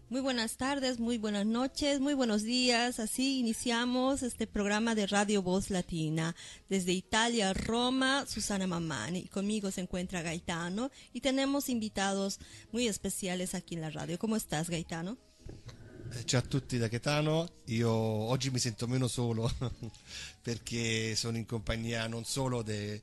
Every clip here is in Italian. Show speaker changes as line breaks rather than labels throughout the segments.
Muy buenas tardes, muy buenas noches, muy buenos días. Así iniciamos este programa de Radio Voz Latina. Desde Italia, Roma, Susana Mamani. Y conmigo se encuentra Gaetano y tenemos invitados muy especiales aquí en la radio. ¿Cómo estás, Gaetano?
Ciao a tutti da Gaetano, io oggi mi sento meno solo perché sono in compagnia non solo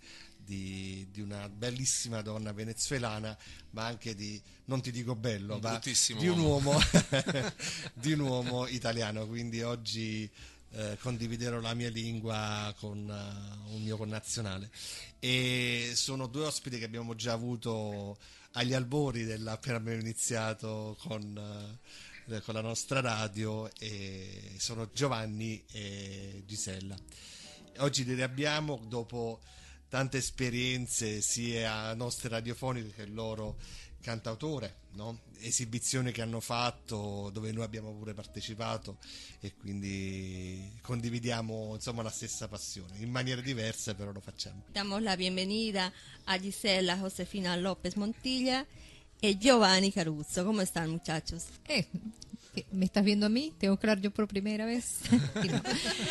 di una bellissima donna venezuelana, ma anche di, non ti dico bello,
Un
ma
bruttissimo
di un
uomo.
uomo, di un uomo italiano, quindi oggi condividerò la mia lingua con un mio connazionale. E sono due ospiti che abbiamo già avuto agli albori appena abbiamo iniziato con la nostra radio, e sono Giovanni e Gisella. Oggi li riabbiamo dopo tante esperienze sia nostre radiofoniche che loro cantautore, no? Esibizioni che hanno fatto dove noi abbiamo pure partecipato, e quindi condividiamo insomma la stessa passione in maniere diverse, però lo facciamo.
Damos la bienvenida a Gisela Josefina López Montilla y Giovanni Caruso. ¿Cómo están, muchachos?
¿Me estás viendo a mí? ¿Tengo que hablar yo por primera vez? Y no.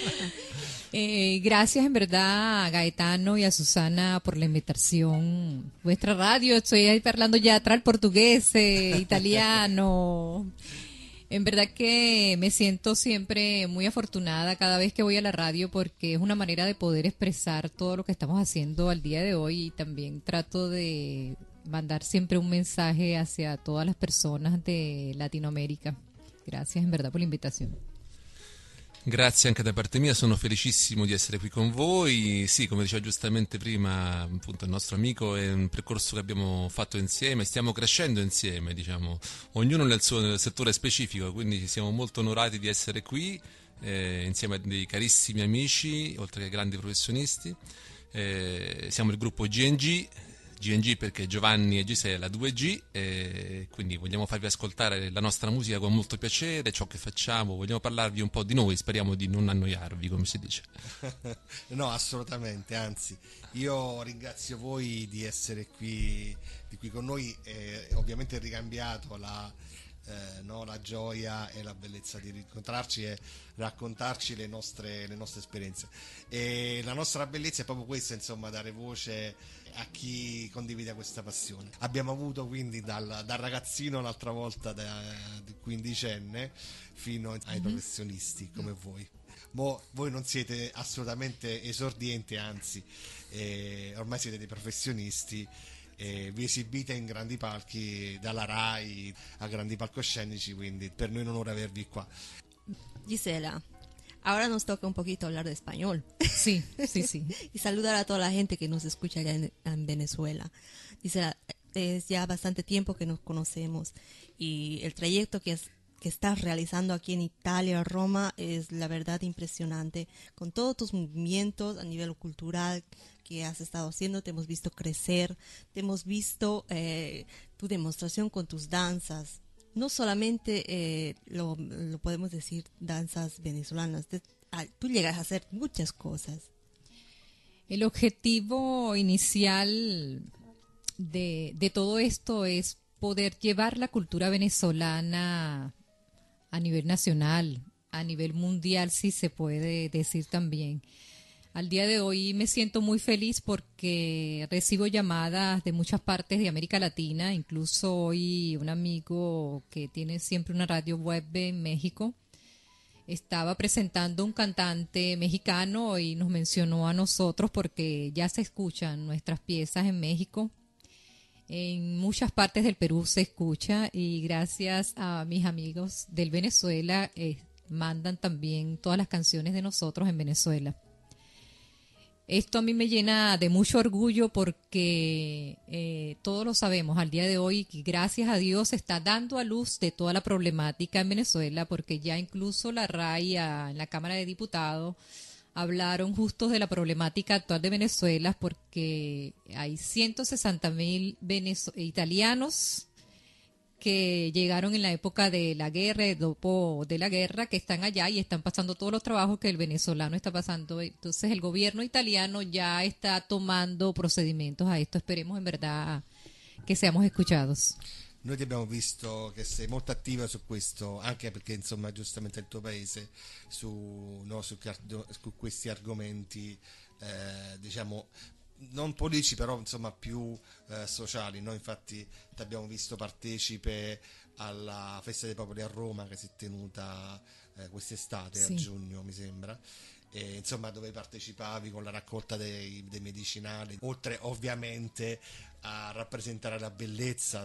Gracias en verdad a Gaetano y a Susana por la invitación. Vuestra radio, estoy ahí hablando ya atrás el portugués, italiano. En verdad que me siento siempre muy afortunada cada vez que voy a la radio porque es una manera de poder expresar todo lo que estamos haciendo al día de hoy, y también trato de mandar siempre un mensaje hacia todas las personas de Latinoamérica. Gracias en verdad por la invitazione.
Grazie anche da parte mia, sono felicissimo di essere qui con voi. Sì, come diceva giustamente prima appunto il nostro amico, è un percorso che abbiamo fatto insieme, stiamo crescendo insieme, diciamo, ognuno nel suo settore specifico, quindi siamo molto onorati di essere qui insieme a dei carissimi amici, oltre che grandi professionisti. Siamo il gruppo GNG perché Giovanni e Gisela 2G, e quindi vogliamo farvi ascoltare la nostra musica con molto piacere, ciò che facciamo, vogliamo parlarvi un po' di noi, speriamo di non annoiarvi, come si dice.
No, assolutamente, anzi, io ringrazio voi di essere qui con noi, ovviamente ricambiato no, la gioia e la bellezza di rincontrarci e raccontarci le nostre esperienze. E la nostra bellezza è proprio questa, insomma, dare voce a chi condivide questa passione. Abbiamo avuto quindi dal ragazzino l'altra volta, di quindicenne, fino ai professionisti come voi. Voi non siete assolutamente esordienti, anzi ormai siete dei professionisti. Vi esibite in grandi palchi, dalla RAI a grandi palcoscenici, quindi per noi è un onore avervi qua.
Gisela, ahora nos toca un poquito hablar de español.
Sí, sí, sí.
Y saludar a toda la gente que nos escucha allá en Venezuela. Gisela, es ya bastante tiempo que nos conocemos y el trayecto que estás realizando aquí en Italia, Roma, es la verdad impresionante. Con todos tus movimientos a nivel cultural que has estado haciendo, te hemos visto crecer, te hemos visto tu demostración con tus danzas. No solamente lo podemos decir danzas venezolanas, tú llegas a hacer muchas cosas.
El objetivo inicial de todo esto es poder llevar la cultura venezolana a nivel nacional, a nivel mundial, si se puede decir también. Al día de hoy me siento muy feliz porque recibo llamadas de muchas partes de América Latina, incluso hoy un amigo que tiene siempre una radio web en México estaba presentando un cantante mexicano y nos mencionó a nosotros porque ya se escuchan nuestras piezas en México. En muchas partes del Perú se escucha, y gracias a mis amigos del Venezuela mandan también todas las canciones de nosotros en Venezuela. Esto a mí me llena de mucho orgullo porque todos lo sabemos al día de hoy, que gracias a Dios se está dando a luz de toda la problemática en Venezuela, porque ya incluso la RAI en la Cámara de Diputados hablaron justo de la problemática actual de Venezuela, porque hay 160.000 italianos que llegaron en la época de la guerra, de la guerra, que están allá y están pasando todos los trabajos que el venezolano está pasando. Entonces el gobierno italiano ya está tomando procedimientos a esto. Esperemos en verdad que seamos escuchados.
noi ti abbiamo visto che sei molto attiva su questo, anche perché insomma giustamente il tuo paese su questi argomenti, diciamo non politici, però insomma più sociali. Noi infatti ti abbiamo visto partecipe alla Festa dei Popoli a Roma, che si è tenuta quest'estate, a
Sì.
giugno mi sembra, e, insomma, dove partecipavi con la raccolta dei medicinali, oltre ovviamente a rappresentare la bellezza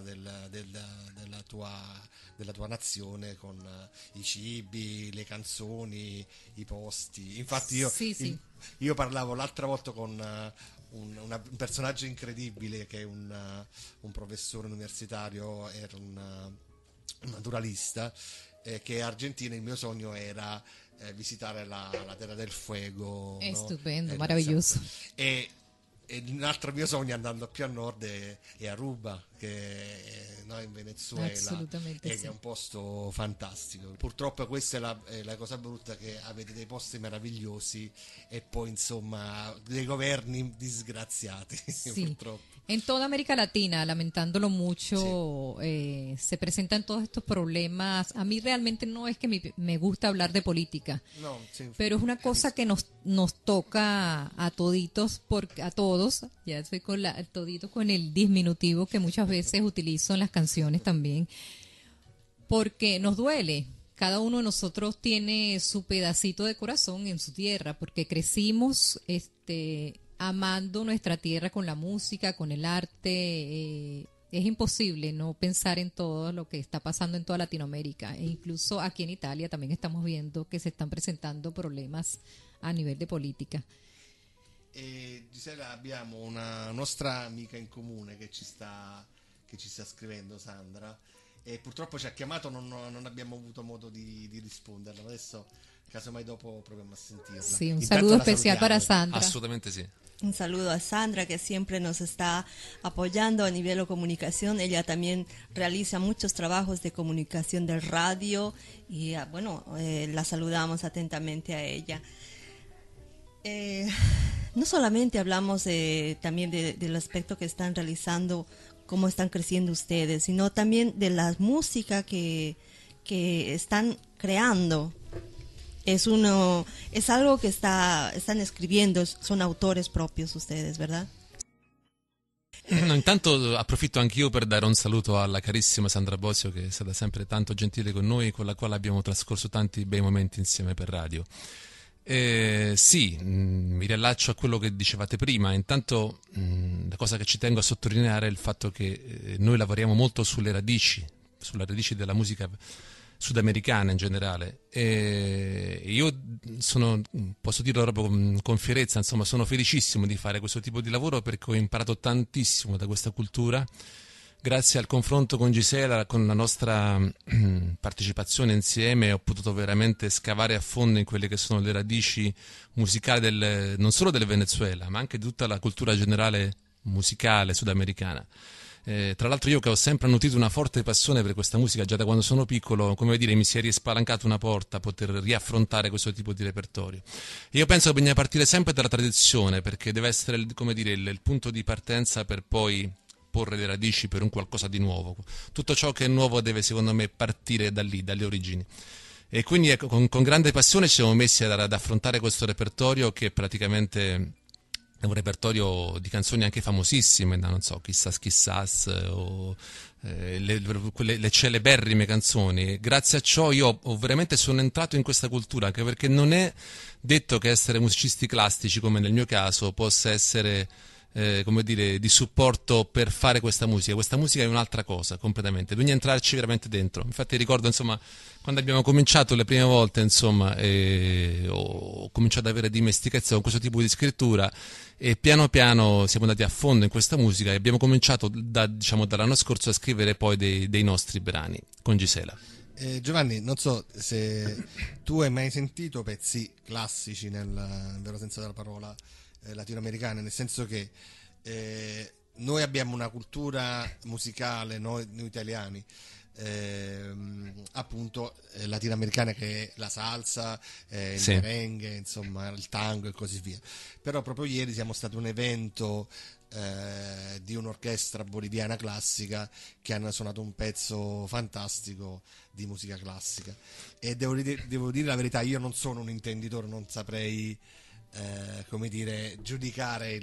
della tua nazione con i cibi, le canzoni, i posti. Infatti
Sì, sì.
io parlavo l'altra volta con un personaggio incredibile, che è un professore universitario, era un naturalista, che è argentino. Il mio sogno era visitare la Terra del Fuego,
È
no?
stupendo,
Esatto.
maravilloso.
E un altro mio sogno, andando più a nord, è Aruba, che è, no, in Venezuela,
Assolutamente
che
sì.
è un posto fantastico. Purtroppo questa è la cosa brutta, che avete dei posti meravigliosi e poi insomma dei governi disgraziati.
Sí,
Purtroppo.
en toda América Latina, lamentándolo mucho, se presentan todos estos problemas. A mí realmente no es que me gusta hablar de política,
No, sì,
pero es una cosa que nos toca a toditos, a todos, ya estoy con todito con el diminutivo que muchas veces utilizo en las canciones también, porque nos duele. Cada uno de nosotros tiene su pedacito de corazón en su tierra, porque crecimos amando nuestra tierra con la música, con el arte. Es imposible no pensar en todo lo que está pasando en toda Latinoamérica. E incluso aquí en Italia también estamos viendo que se están presentando problemas a nivel de política.
E Gisela, abbiamo una nostra amica in comune che ci sta scrivendo, Sandra, e purtroppo ci ha chiamato, non abbiamo avuto modo di risponderla. Adesso casomai dopo proviamo a sentirla.
Sí, un
Intanto
saludo
la
especial para
salutiamo.
Sandra.
Assolutamente sì.
Un saludo a Sandra, que siempre nos está apoyando a nivel de comunicación. Ella también realiza muchos trabajos de comunicación del radio y la saludamos atentamente a ella. No solamente hablamos también del aspecto que están realizando, cómo están creciendo ustedes, sino también de la música que están creando. Es algo que están escribiendo, son autores propios ustedes, ¿verdad?
No, intanto approfitto anch'io per dare un saluto alla carissima Sandra Bosio, che è stata sempre tanto gentile con noi, con la quale abbiamo trascorso tanti bei momenti insieme per radio. Sì, mi riallaccio a quello che dicevate prima. Intanto la cosa che ci tengo a sottolineare è il fatto che noi lavoriamo molto sulle radici della musica sudamericana in generale, e io posso dirlo proprio con fierezza, insomma, sono felicissimo di fare questo tipo di lavoro, perché ho imparato tantissimo da questa cultura. Grazie al confronto con Gisela, con la nostra partecipazione insieme, ho potuto veramente scavare a fondo in quelle che sono le radici musicali non solo del Venezuela, ma anche di tutta la cultura generale musicale sudamericana. Tra l'altro, io che ho sempre nutrito una forte passione per questa musica già da quando sono piccolo, come dire, mi si è rispalancata una porta a poter riaffrontare questo tipo di repertorio. Io penso che bisogna partire sempre dalla tradizione, perché deve essere, come dire, il punto di partenza per poi porre le radici per un qualcosa di nuovo. Tutto ciò che è nuovo deve, secondo me, partire da lì, dalle origini. E quindi ecco, con grande passione ci siamo messi ad affrontare questo repertorio, che praticamente è un repertorio di canzoni anche famosissime, non so, Chissas Chissas o le celeberrime canzoni. Grazie a ciò io veramente sono entrato in questa cultura, anche perché non è detto che essere musicisti classici, come nel mio caso, possa essere come dire, di supporto per fare questa musica. Questa musica è un'altra cosa completamente, bisogna entrarci veramente dentro. Infatti ricordo, insomma, quando abbiamo cominciato le prime volte, insomma, ho cominciato ad avere dimestichezza con questo tipo di scrittura, e piano piano siamo andati a fondo in questa musica e abbiamo cominciato dall'anno scorso a scrivere poi dei nostri brani con Gisela.
Giovanni, non so se tu hai mai sentito pezzi classici nel vero senso della parola latinoamericana, nel senso che noi abbiamo una cultura musicale, noi italiani, appunto latinoamericane, che è la salsa, il
Sì.
merengue, insomma il tango e così via. Però proprio ieri siamo stati a un evento di un'orchestra boliviana classica che hanno suonato un pezzo fantastico di musica classica, e devo dire la verità, io non sono un intenditore, non saprei come dire, giudicare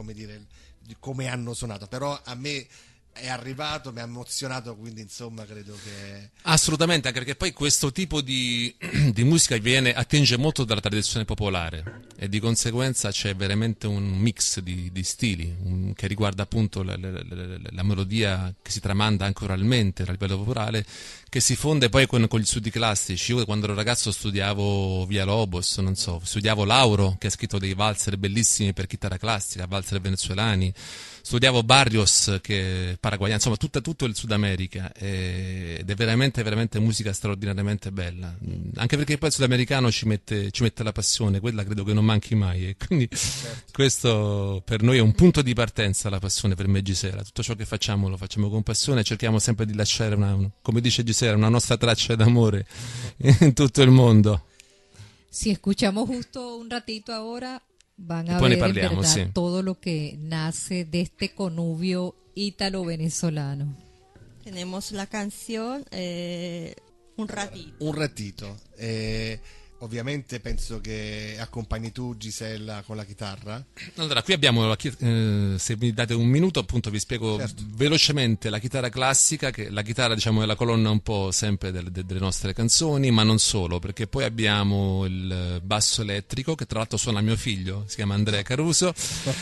come hanno suonato, però a me è arrivato, mi ha emozionato, quindi insomma credo che
Assolutamente, anche perché poi questo tipo di musica attinge molto dalla tradizione popolare e di conseguenza c'è veramente un mix di stili che riguarda appunto la melodia che si tramanda anche oralmente a livello popolare, che si fonde poi con gli studi classici. Io quando ero ragazzo studiavo Villalobos, non so, studiavo Lauro, che ha scritto dei valzer bellissimi per chitarra classica, valzer venezuelani, studiavo Barrios, che è paraguayano, insomma tutto il Sud America, ed è veramente musica straordinariamente bella, anche perché poi il sudamericano ci mette la passione, quella credo che non manchi mai, e quindi questo per noi è un punto di partenza, la passione per me, Gisela. Tutto ciò che facciamo lo facciamo con passione, cerchiamo sempre di lasciare come dice Gisela, una nostra traccia d'amore in tutto il mondo.
Si escuchamos justo un ratito ahora, van a
Después
ver
ne parliamo,
en verdad
sí.
todo lo que nace de este connubio ítalo-venezolano.
Tenemos la canción Un ratito.
un ratito. Ovviamente penso che accompagni tu, Gisella, con la chitarra.
Allora, qui abbiamo, se mi date un minuto, appunto vi spiego
Certo.
velocemente la chitarra classica, che la chitarra, diciamo, è la colonna un po' sempre delle nostre canzoni, ma non solo, perché poi abbiamo il basso elettrico, che tra l'altro suona mio figlio, si chiama Andrea Caruso,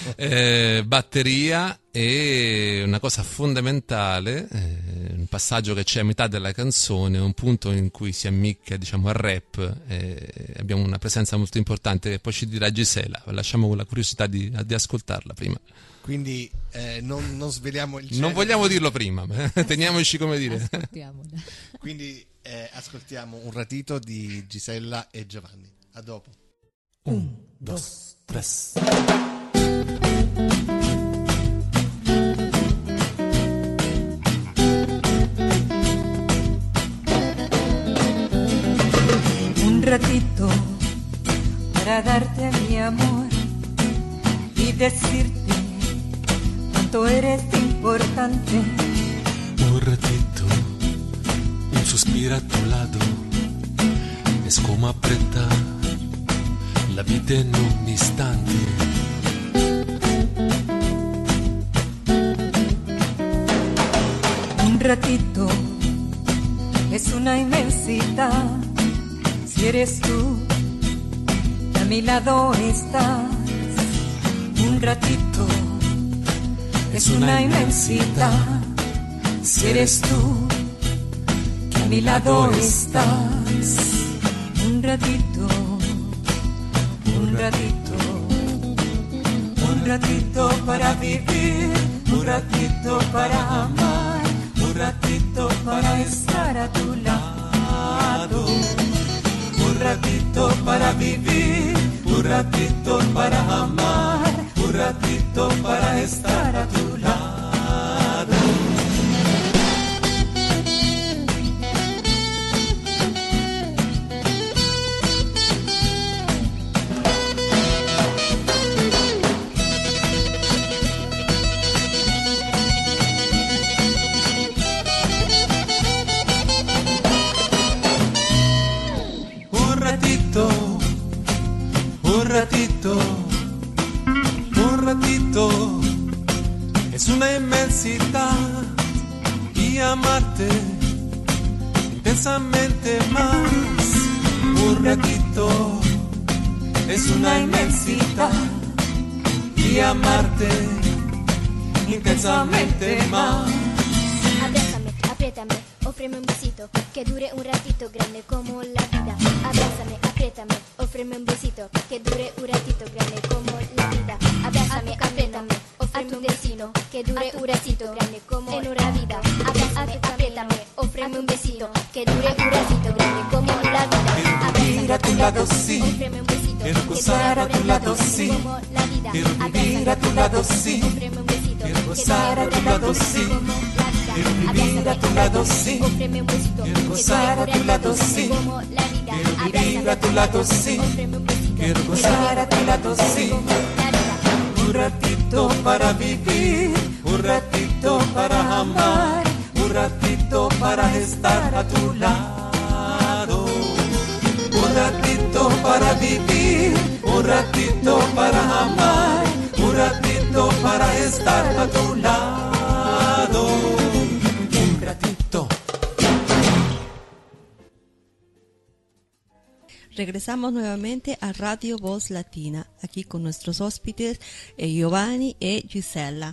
batteria, e una cosa fondamentale, un passaggio che c'è a metà della canzone, un punto in cui si ammicca, diciamo, al rap, abbiamo una presenza molto importante che poi ci dirà Gisela. Lasciamo la curiosità di ascoltarla prima.
Quindi non sveliamo il genere.
Non vogliamo dirlo prima, teniamoci, come dire.
Ascoltiamola.
Quindi ascoltiamo un ratito di Gisella e Giovanni. A dopo.
1, 2, 3.
Un ratito para darte mi amor y decirte cuánto eres importante.
Un ratito, un suspiro a tu lado, es como apretar la vida en un instante.
Un ratito es una inmensidad. Si eres tú, que a mi lado estás. Un ratito es una inmensidad. Si eres tú, que a mi lado estás. Un ratito, un ratito, un ratito para vivir, un ratito para amar, un ratito para estar a tu lado. Un ratito para vivir, un ratito para amar, un ratito para estar a tu lado. Un ratito es una inmensidad y amarte intensamente más. Un ratito es una inmensidad y amarte intensamente más.
Abrázame, apriétame, ofreme un besito que dure un ratito grande como la vida. Abrázame, apriétame, ofreme un besito que dure un ratito grande como la vida. Abrázame, apriétame, ofreme un besito que dure un ratito grande como la vida. Abrázame, apriétame, ofreme un besito que dure un ratito grande como la vida.
Vivir a tu lado, sí.
Ofreme un besito
Quiero
que
gozar
dure
a tu
un
lado,
ratito
sí.
como la vida.
Quiero vivir a tu lado, sí.
Ofreme un besito
Quiero
que
gozar a
dure
tu
un
lado,
ratito
sí.
como la vida.
Quiero vivir a tu lado, sí.
Ofréeme un besito,
Quiero
que
gozar a
dure
tu lado,
ratito,
sí.
como la vida.
Quiero vivir
Abrázame,
a tu lado, sí.
ofréeme un besito,
Quiero
que
gozar a tu lado, sí.
como la vida.
Un ratito para vivir, un ratito para amar, un ratito para estar a tu lado. Un ratito para vivir, un ratito para amar, un ratito para estar a tu lado. Un ratito.
Regresamos nuevamente a Radio Voz Latina, aquí con nuestros hóspedes Giovanni y Gisella.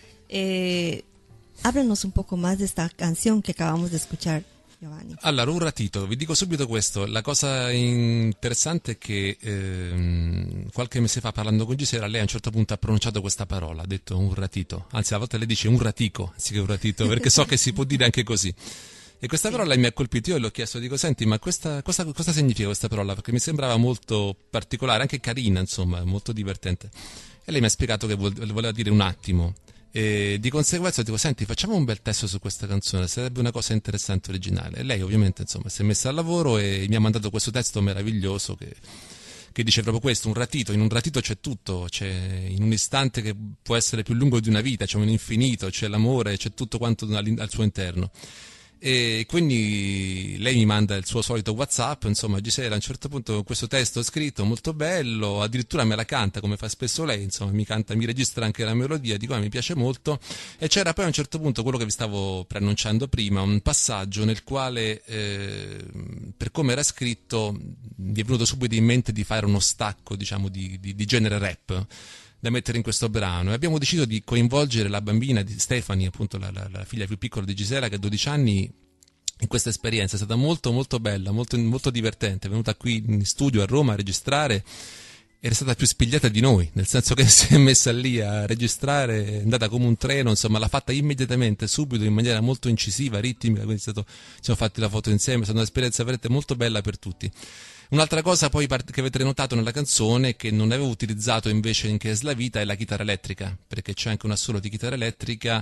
Háblanos un poco más de esta canción che acabamos di escuchar, Giovanni.
Allora, un ratito, vi dico subito questo. La cosa interessante è che qualche mese fa, parlando con Gisela, lei a un certo punto ha pronunciato questa parola, ha detto un ratito. Anzi, a volte lei dice un ratico, anziché un ratito, perché so che si può dire anche così. E questa parola mi ha colpito, io le ho chiesto, dico, senti, ma cosa significa questa parola? Perché mi sembrava molto particolare, anche carina, insomma, molto divertente. E lei mi ha spiegato che voleva dire un attimo. E di conseguenza dico, senti, facciamo un bel testo su questa canzone, sarebbe una cosa interessante, originale. E lei ovviamente, insomma, si è messa al lavoro e mi ha mandato questo testo meraviglioso che dice proprio questo, un ratito. In un ratito c'è tutto, c'è in un istante che può essere più lungo di una vita, c'è un infinito, c'è l'amore, c'è tutto quanto al suo interno. E quindi lei mi manda il suo solito WhatsApp, insomma, Gisela, a un certo punto con questo testo scritto molto bello, addirittura me la canta come fa spesso lei, insomma, mi registra anche la melodia, dico, mi piace molto. E c'era poi a un certo punto quello che vi stavo preannunciando prima, un passaggio nel quale per come era scritto mi è venuto subito in mente di fare uno stacco, diciamo, di genere rap da mettere in questo brano, e abbiamo deciso di coinvolgere la bambina di Stephanie, appunto la figlia più piccola di Gisela, che ha 12 anni, in questa esperienza. È stata molto molto bella, molto, molto divertente. È venuta qui in studio a Roma a registrare, era stata più spigliata di noi, nel senso che si è messa lì a registrare, è andata come un treno, insomma, l'ha fatta immediatamente, subito, in maniera molto incisiva, ritmica, quindi ci siamo fatti la foto insieme, è stata un'esperienza veramente molto bella per tutti. Un'altra cosa poi che avete notato nella canzone, che non avevo utilizzato invece in Che es la vita, è la chitarra elettrica, perché c'è anche un assolo di chitarra elettrica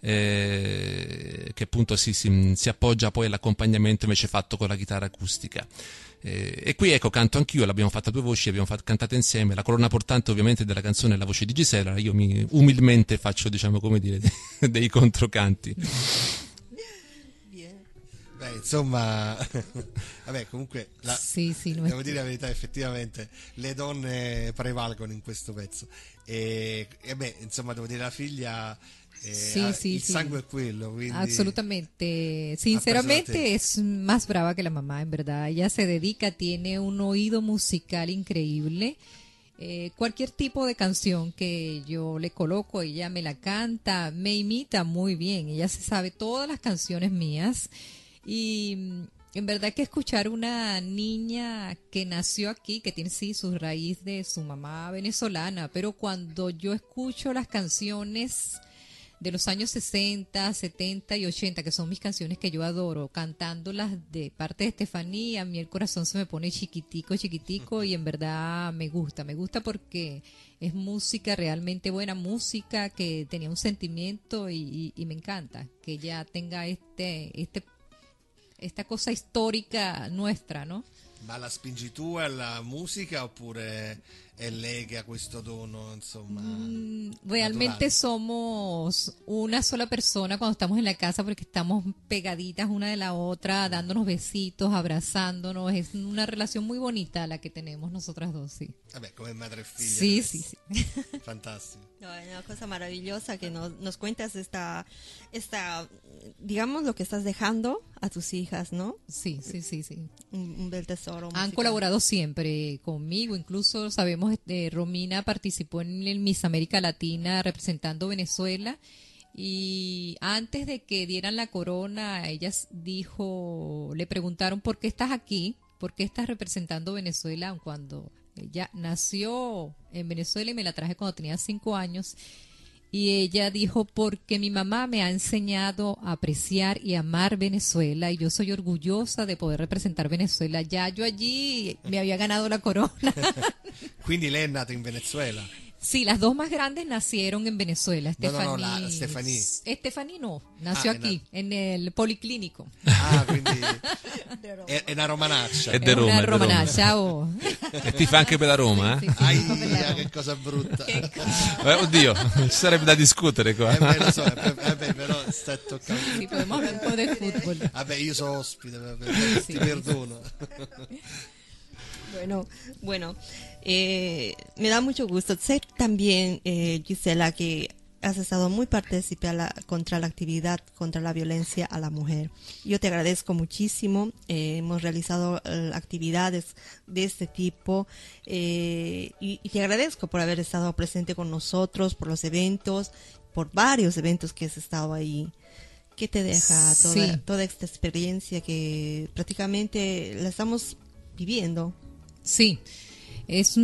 che appunto si appoggia poi all'accompagnamento invece fatto con la chitarra acustica. E qui ecco, canto anch'io, l'abbiamo fatta a due voci, l'abbiamo cantata insieme. La colonna portante ovviamente della canzone è la voce di Gisela, io umilmente faccio, diciamo, come dire, dei controcanti.
Beh, insomma, vabbè, comunque devo dire la verità, effettivamente le donne prevalgono in questo pezzo e beh, insomma, devo dire, la figlia il sangue è quello, quindi
absolutamente, sinceramente es más brava que la mamá, en verdad. Ella se dedica, tiene un oído musical increíble. Cualquier tipo de canción que yo le coloco, ella me la canta, me imita muy bien, ella se sabe todas las canciones mías. Y en verdad que escuchar una niña que nació aquí, que tiene sí su raíz de su mamá venezolana, pero cuando yo escucho las canciones de los años 60, 70 y 80, que son mis canciones que yo adoro, cantándolas de parte de Estefanía, a mí el corazón se me pone chiquitico, chiquitico, y en verdad me gusta porque es música realmente buena, música que tenía un sentimiento y me encanta que ella tenga esta cosa storica nuestra, no?
Ma la spingi tu alla musica oppure è lei che ha questo dono, insomma?
Realmente
naturale?
somos una sola persona cuando estamos en la casa porque estamos pegaditas una de la otra, dándonos besitos, abrazándonos. Es una relación muy bonita la que tenemos nosotras dos, sí.
Vabbè, come madre e figlia.
Sí, sí, sí.
Fantastico.
No, es una cosa maravillosa que nos cuentas esta, digamos, lo que estás dejando a tus hijas, ¿no?
Sí, sí, sí, sí.
Un bel tesoro.
Han
musical.
colaborado siempre conmigo, incluso sabemos, Romina participó en el Miss América Latina representando Venezuela, y antes de que dieran la corona, ellas le preguntaron ¿por qué estás aquí? ¿Por qué estás representando Venezuela? Cuando ella nació en Venezuela y me la traje cuando tenía 5 años. Y ella dijo, porque mi mamá me ha enseñado a apreciar y amar Venezuela y yo soy orgullosa de poder representar Venezuela. Ya yo allí me había ganado la corona.
Quindi lei è nata in Venezuela?
Sí, las dos más grandes nacieron en Venezuela.
No, la Stephanie.
Stephanie no, nació aquí, en el Policlinico.
Ah, quindi è una romanaccia.
È di Roma,
Una
è di Roma.
romanaccia, oh.
E tifa anche per la Roma,
Sì,
eh?
sì, sì, per la Roma.
Che cosa brutta.
Oddio, ci sarebbe da discutere qua.
Beh, lo so, però stai toccando.
Sí, podemos hablar un poco de fútbol.
Vabbè, io sono ospite,
Sì.
ti perdono.
Bueno, me da mucho gusto. Sé también, Gisela, que has estado muy participada contra la actividad contra la violencia a la mujer. Yo te agradezco muchísimo. Hemos realizado actividades de este tipo y te agradezco por haber estado presente con nosotros, por los eventos, por varios eventos que has estado ahí. ¿Qué te deja
Sí.
toda esta experiencia que prácticamente la estamos viviendo?
Sí, es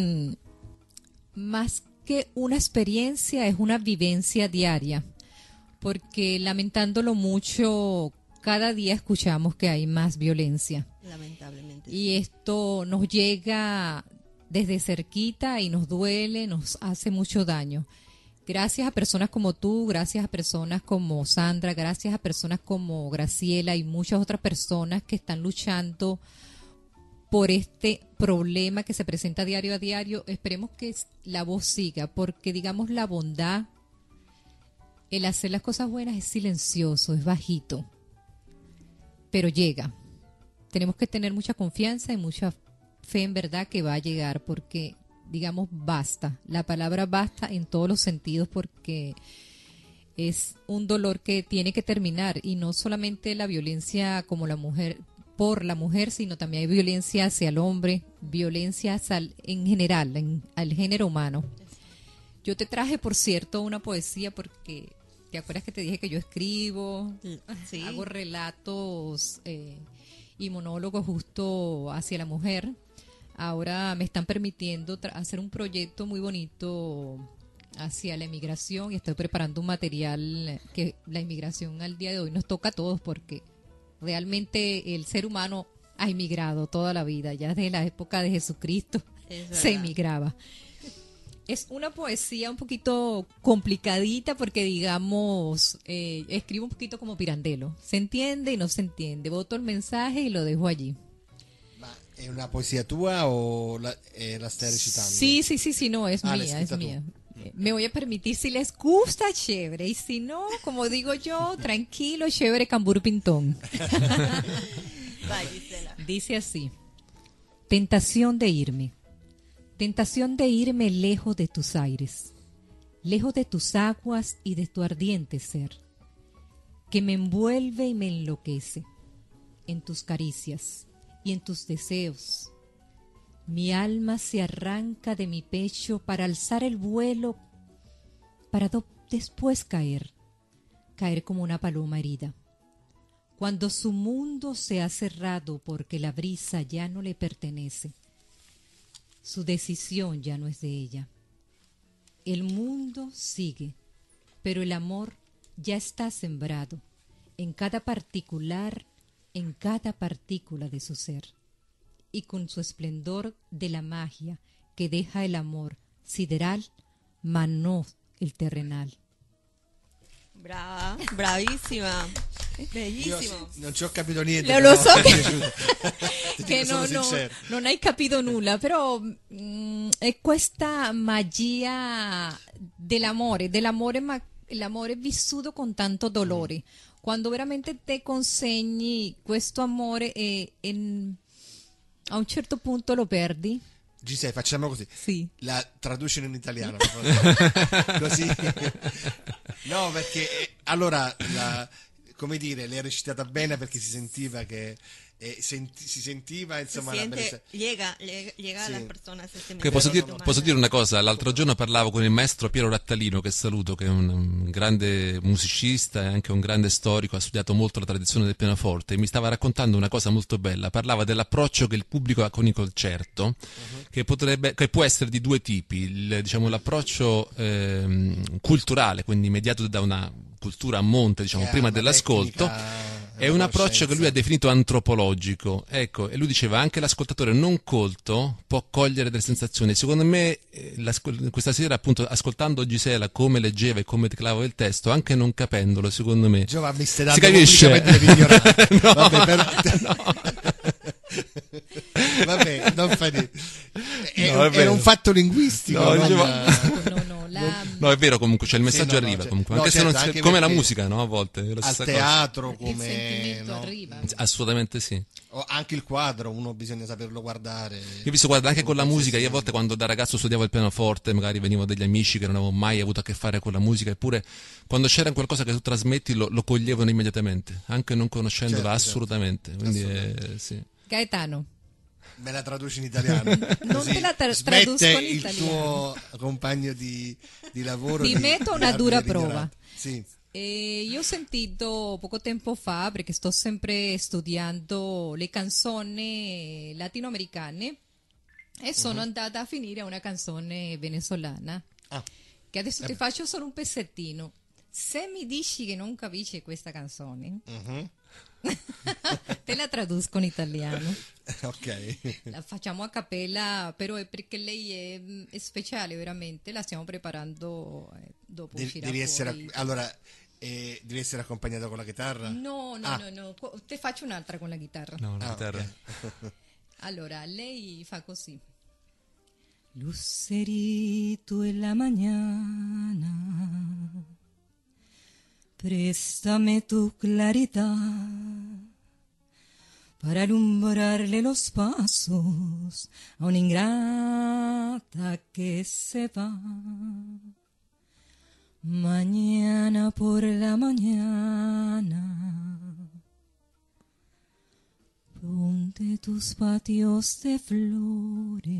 más que una experiencia, es una vivencia diaria, porque lamentándolo mucho, cada día escuchamos que hay más violencia.
Lamentablemente.
Y esto nos llega desde cerquita y nos duele, nos hace mucho daño. Gracias a personas como tú, gracias a personas como Sandra, gracias a personas como Graciela y muchas otras personas que están luchando por este problema que se presenta diario a diario. Esperemos que la voz siga, porque digamos la bondad, el hacer las cosas buenas es silencioso, es bajito, pero llega. Tenemos que tener mucha confianza y mucha fe en verdad que va a llegar, porque digamos basta, la palabra basta en todos los sentidos, porque es un dolor que tiene que terminar, y no solamente la violencia como la mujer, por la mujer, sino también hay violencia hacia el hombre, violencia en general, al género humano. Yo te traje, por cierto, una poesía porque, ¿te acuerdas que te dije que yo escribo?
Sí.
Hago relatos y monólogos justo hacia la mujer. Ahora me están permitiendo hacer un proyecto muy bonito hacia la inmigración, y estoy preparando un material que la inmigración al día de hoy nos toca a todos, porque realmente el ser humano ha inmigrado toda la vida, ya desde la época de Jesucristo se inmigraba. Es una poesía un poquito complicadita porque, digamos, escribo un poquito como Pirandello. Se entiende y no se entiende. Boto el mensaje y lo dejo allí.
Ma è una poesia tua o la stai recitando?
Sí, no, es
Ah, l'hai
mía, es
scritta tu.
mía. Me voy a permitir, si les gusta, chévere, y si no, como digo yo, tranquilo, chévere, cambur pintón.
Vai, Gisela.
Dice así: tentación de irme lejos de tus aires, lejos de tus aguas y de tu ardiente ser, que me envuelve y me enloquece en tus caricias y en tus deseos. Mi alma se arranca de mi pecho para alzar el vuelo, para después caer como una paloma herida. Cuando su mundo se ha cerrado porque la brisa ya no le pertenece, su decisión ya no es de ella. El mundo sigue, pero el amor ya está sembrado en cada particular, en cada partícula de su ser, y con su esplendor de la magia que deja el amor sideral, manó el terrenal.
Brava, bravissima,
Io
bellissimo.
non ci ho capito niente.
Lo
però
so
mi è
che-
piaciuto. Ti
Che
dico, sono
no,
sincero.
non hai capito nulla, però è questa magia dell'amore, ma l'amore vissuto con tanto dolore. Quando veramente te consegni questo amore a un certo punto lo perdi.
Gisè, facciamo così.
Sì.
La traducono in italiano. per favore. Così. No, perché allora, come dire, l'hai recitata bene perché si sentiva che si sentiva insomma la bellezza.
Llega a
Sì.
las personas este
Che
mensaje.
posso dire una cosa? L'altro giorno parlavo con il maestro Piero Rattalino, che saluto, che è un grande musicista e anche un grande storico, ha studiato molto la tradizione del pianoforte, e mi stava raccontando una cosa molto bella. Parlava dell'approccio che il pubblico ha con il concerto, che può essere di due tipi: diciamo, l'approccio culturale, quindi mediato da una cultura a monte, diciamo, prima
Una
dell'ascolto,
tecnica,
È un approccio che lui ha definito antropologico, ecco, e lui diceva anche l'ascoltatore non colto può cogliere delle sensazioni. Secondo me questa sera, appunto, ascoltando Gisela come leggeva e come declamava il testo, anche non capendolo, secondo me
Giova, mi stai
si
dando
capisce.
pubblicamente l'ignorante.
No,
Vabbè, però...
no.
Vabbè, non fa niente.
No, è
È
vero.
un fatto linguistico.
No,
non-
Giova-
La-
No, è vero, comunque, cioè il messaggio
no,
arriva
cioè-
comunque,
no,
anche se
certo,
non si-
anche
come la
perché
musica, no? A volte è la
al
stessa
teatro
il
come
sentimento
no?
arriva.
cosa. Assolutamente sì.
O anche il quadro, uno bisogna saperlo guardare.
Io ho visto, guarda, anche con la musica, io a volte quando da ragazzo studiavo il pianoforte, magari venivano degli amici che non avevano mai avuto a che fare con la musica, eppure quando c'era qualcosa che tu trasmetti lo coglievano immediatamente, anche non conoscendola
Certo,
assolutamente. Quindi
Assolutamente.
sì.
Gaetano,
Me la traduci in italiano.
Non
Così
te la
smette
traduco in
il
italiano.
tuo compagno di lavoro.
Ti metto una
darmi
dura
l'ignorante.
prova.
Sì.
io ho sentito poco tempo fa, perché sto sempre studiando le canzoni latinoamericane, e sono andata a finire a una canzone venezuelana,
Ah,
che adesso ti faccio solo un pezzettino. Se mi dici che non capisci questa canzone,
mhm.
te la traduco in italiano.
Ok.
La facciamo a cappella, però è perché lei è speciale, veramente. La stiamo preparando, dopo uscirà
Devi essere,
fuori.
allora, devi essere accompagnato con la chitarra?
No,
Ah.
no. Te faccio un'altra con la chitarra.
No, la
Ah,
chitarra.
ok.
Allora, lei fa così. Lucerito en la mañana, préstame tu claridad para alumbrarle los pasos a una ingrata que se va. Mañana por la mañana, ponte tus patios de flores,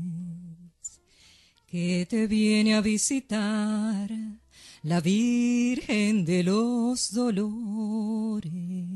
que te viene a visitar la Virgen de los Dolores.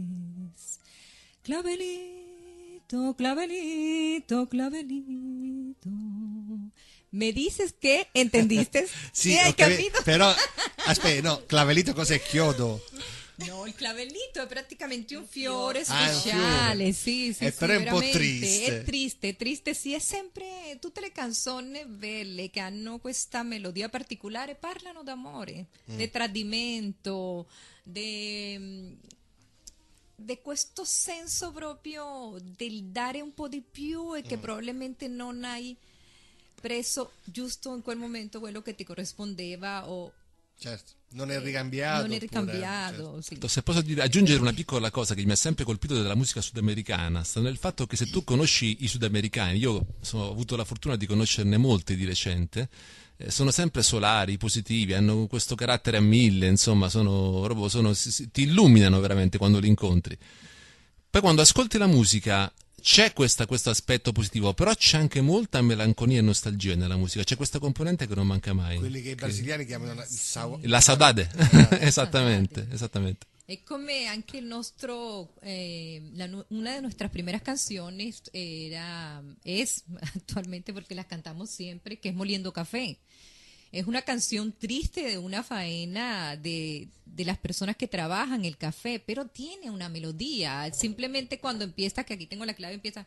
Clavelito, clavelito, clavelito. ¿Me dices que entendiste?
Sì,
¿Sí, hai
ho capito,
capito?
però aspetta, no, clavelito cos'è? Chiodo?
No, il clavellito è praticamente un fiore
Ah, è un
speciale,
fiore.
sì,
Però è un po'
veramente.
triste.
È triste, sì, è sempre, tutte le canzoni belle che hanno questa melodia particolare parlano d'amore, di tradimento, di questo senso proprio del dare un po' di più e che probabilmente non hai preso giusto in quel momento quello che ti corrispondeva o
Certo, non è ricambiato.
non è
oppure-
ricambiato, sì.
Se posso aggiungere una piccola cosa che mi ha sempre colpito della musica sudamericana, sta nel fatto che se tu conosci i sudamericani, io ho avuto la fortuna di conoscerne molti di recente, sono sempre solari, positivi, hanno questo carattere a mille, insomma, ti illuminano veramente quando li incontri. Poi quando ascolti la musica c'è questo aspetto positivo, però c'è anche molta melanconia e nostalgia nella musica, c'è questa componente che non manca mai.
Quelli che i brasiliani chiamano
La saudade, esattamente.
Es como anche el nuestro, una de nuestras primeras canciones es actualmente porque las cantamos siempre, que es Moliendo Café. Es una canción triste de una faena de las personas que trabajan el café, pero tiene una melodía. Simplemente cuando empieza, que aquí tengo la clave, empieza.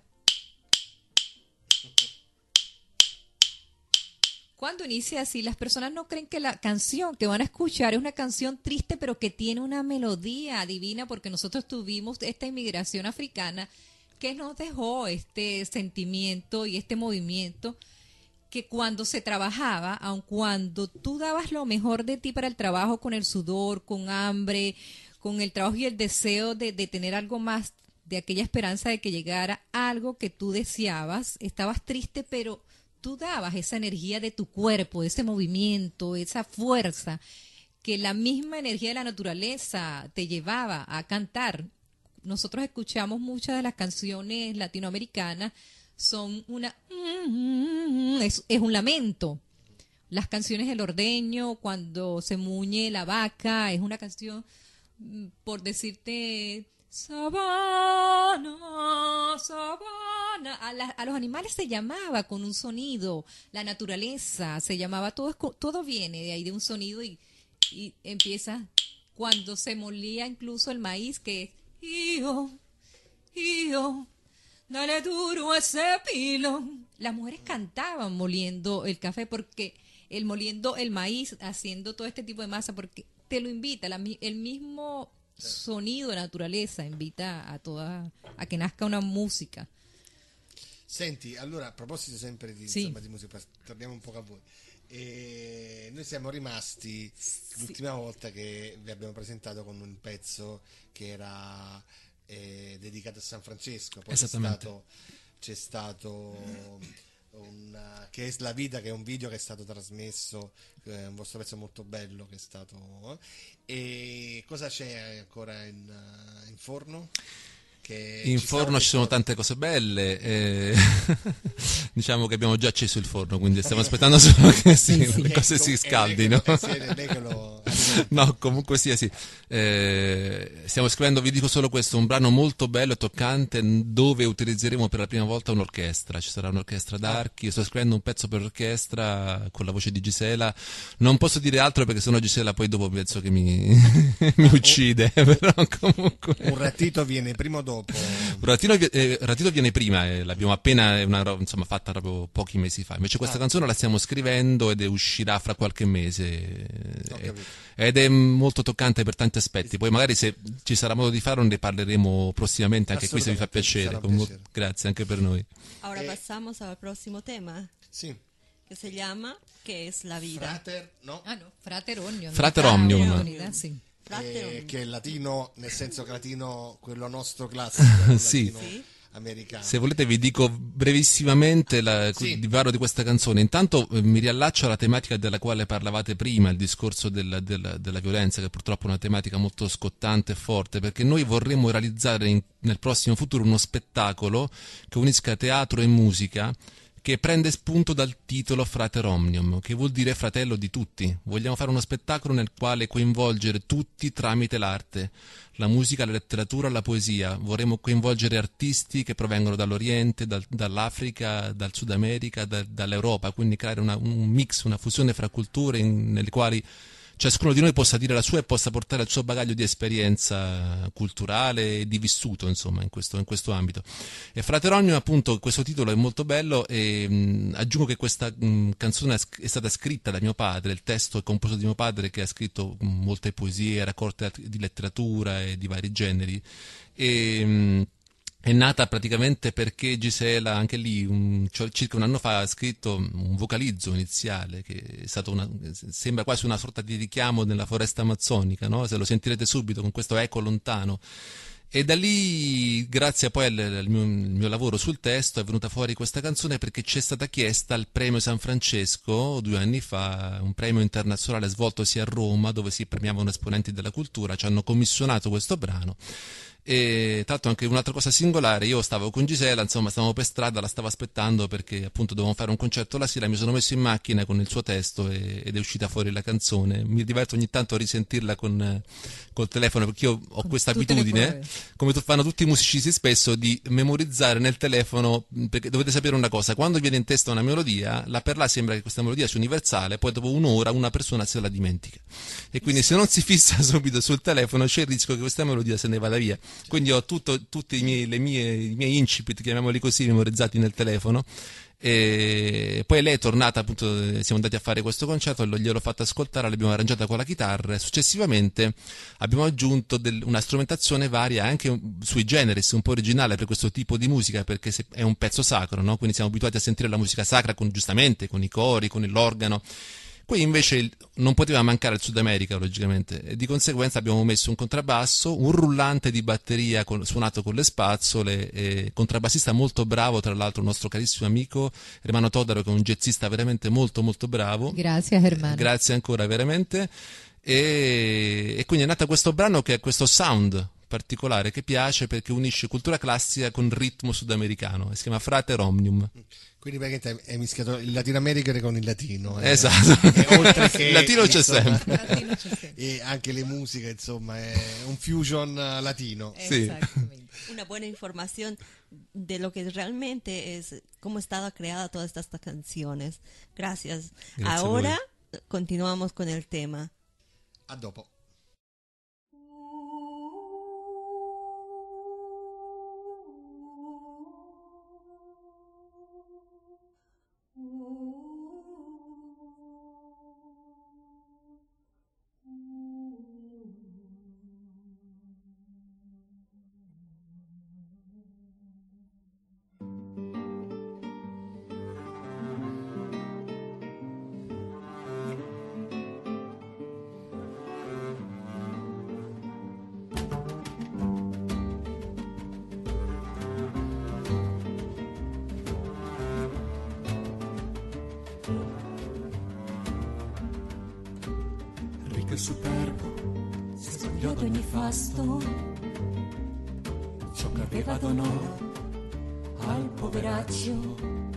Cuando inicia así, las personas no creen que la canción que van a escuchar es una canción triste, pero que tiene una melodía divina, porque nosotros tuvimos esta inmigración africana que nos dejó este sentimiento y este movimiento que cuando se trabajaba, aun cuando tú dabas lo mejor de ti para el trabajo, con el sudor, con hambre, con el trabajo y el deseo de tener algo más, de aquella esperanza de que llegara algo que tú deseabas, estabas triste, pero tú dabas esa energía de tu cuerpo, ese movimiento, esa fuerza, que la misma energía de la naturaleza te llevaba a cantar. Nosotros escuchamos muchas de las canciones latinoamericanas, son es un lamento. Las canciones del ordeño, cuando se muñe la vaca, es una canción, por decirte, sabana, sabana. A los animales se llamaba con un sonido, la naturaleza se llamaba, todo viene de ahí, de un sonido, y empieza cuando se molía incluso el maíz, que Io, dale duro a ese pilón. Las mujeres cantaban moliendo el café porque moliendo el maíz, haciendo todo este tipo de masa, porque te lo invita, el mismo sonido de naturaleza invita a che nasca una musica.
Senti, allora a proposito sempre di,
sì.
insomma, di musica, torniamo un po' a voi. Noi siamo rimasti l'ultima volta che vi abbiamo presentato con un pezzo che era dedicato a San Francesco, poi c'è stato che è La Vita, che è un video che è stato trasmesso, un vostro pezzo molto bello che è stato, e cosa c'è ancora in forno?
In forno ci sono tante cose belle, diciamo che abbiamo già acceso il forno, quindi stiamo aspettando solo che le cose si scaldino. No, comunque sia, sì. Stiamo scrivendo, vi dico solo questo, un brano molto bello e toccante dove utilizzeremo per la prima volta un'orchestra. Ci sarà un'orchestra d'archi. Io sto scrivendo un pezzo per l'orchestra con la voce di Gisela. Non posso dire altro perché sennò Gisela poi dopo penso che mi uccide. Però comunque
un ratito viene prima o dopo?
Ratito viene prima, l'abbiamo appena fatta proprio pochi mesi fa. Invece questa canzone la stiamo scrivendo ed uscirà fra qualche mese. Ed è molto toccante per tanti aspetti. Poi magari se ci sarà modo di farlo ne parleremo prossimamente, anche qui se vi fa piacere. Grazie anche per noi.
Ahora pasamos al próximo tema.
Sì.
Que se llama ¿Qué es la vida?
Frater Omnium.
Frater Omnium.
Che è latino, nel senso che latino quello nostro classico,
sì.
Americano.
Se volete vi dico brevissimamente di parlo di questa canzone. Intanto mi riallaccio alla tematica della quale parlavate prima, il discorso della violenza, che purtroppo è una tematica molto scottante e forte, perché noi vorremmo realizzare nel prossimo futuro uno spettacolo che unisca teatro e musica, che prende spunto dal titolo Frater Omnium, che vuol dire fratello di tutti. Vogliamo fare uno spettacolo nel quale coinvolgere tutti tramite l'arte, la musica, la letteratura, la poesia. Vorremmo coinvolgere artisti che provengono dall'Oriente, dall'Africa, dal Sud America, dall'Europa, quindi creare un mix, una fusione fra culture nelle quali ciascuno di noi possa dire la sua e possa portare il suo bagaglio di esperienza culturale e di vissuto, insomma, in questo ambito. E Frater Omnium, appunto, questo titolo è molto bello, e aggiungo che questa canzone è stata scritta da mio padre, il testo è composto di mio padre, che ha scritto molte poesie, raccolte di letteratura e di vari generi, e è nata praticamente perché Gisela, anche lì, circa un anno fa, ha scritto un vocalizzo iniziale che è stato sembra quasi una sorta di richiamo nella foresta amazzonica, no? Se lo sentirete subito con questo eco lontano. E da lì, grazie poi al mio lavoro sul testo, è venuta fuori questa canzone perché ci è stata chiesta il premio San Francesco 2 anni fa, un premio internazionale svoltosi a Roma, dove si premiavano esponenti della cultura. Ci hanno commissionato questo brano. E tra l'altro anche un'altra cosa singolare, io stavo con Gisela, insomma stavamo per strada, la stavo aspettando perché appunto dovevamo fare un concerto la sera, mi sono messo in macchina con il suo testo ed è uscita fuori la canzone. Mi diverto ogni tanto a risentirla col telefono, perché io ho questa abitudine, come fanno tutti i musicisti spesso, di memorizzare nel telefono, perché dovete sapere una cosa: quando viene in testa una melodia, là per là sembra che questa melodia sia universale, poi dopo un'ora una persona se la dimentica, e quindi se non si fissa subito sul telefono c'è il rischio che questa melodia se ne vada via. Quindi ho tutti i miei incipit, chiamiamoli così, memorizzati nel telefono. E poi lei è tornata, appunto, siamo andati a fare questo concerto, gliel'ho fatta ascoltare, l'abbiamo arrangiata con la chitarra, e successivamente abbiamo aggiunto una strumentazione varia anche sui generis, un po' originale per questo tipo di musica, perché è un pezzo sacro, no? Quindi siamo abituati a sentire la musica sacra giustamente con i cori, con l'organo. Qui invece non poteva mancare il Sud America, logicamente, e di conseguenza abbiamo messo un contrabbasso, un rullante di batteria suonato con le spazzole, e contrabbassista molto bravo, tra l'altro un nostro carissimo amico Hermano Todaro, che è un jazzista veramente molto molto bravo.
Grazie Hermano.
Grazie ancora, veramente. E quindi è nato questo brano, che è questo sound particolare che piace perché unisce cultura classica con ritmo sudamericano, si chiama Frater Omnium.
Quindi praticamente hai mischiato il Latino America con il latino.
Esatto.
E oltre che
il latino c'è sempre.
E anche le musiche, insomma, è un fusion latino.
Sì.
Una buena información de lo que realmente es, cómo estaba creada todas estas canciones. Gracias. Ahora continuamos con el tema.
A dopo.
ricco e superbo, si spogliò d'ogni fasto, ciò che aveva donò al poveraccio.